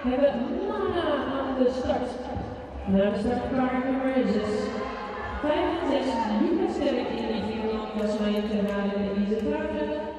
hebben Mana aan de start. Naar de startpaard nummer 6. 5 en 6, Lucas Sterk in de 4 klassement te halen in de Elise Vragen.